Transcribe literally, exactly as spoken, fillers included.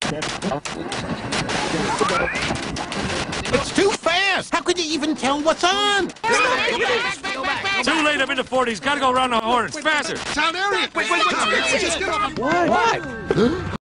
It's too fast! How could you even tell what's on? Too late, I'm in the forties. Gotta go around the horn. It's faster. Town area! Wait, wait, wait! Just get off! What?